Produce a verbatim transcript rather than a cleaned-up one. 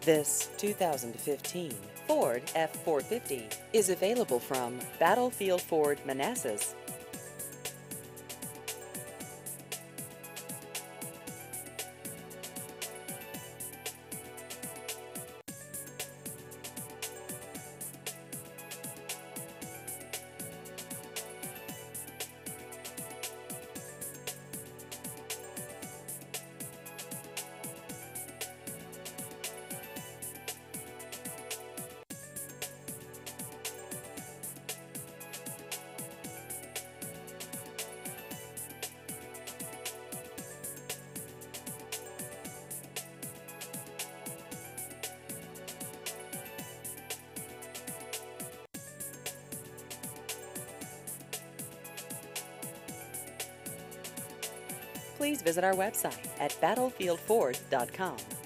This two thousand fifteen Ford F four fifty is available from Battlefield Ford Manassas. Please visit our website at battlefield ford dot com.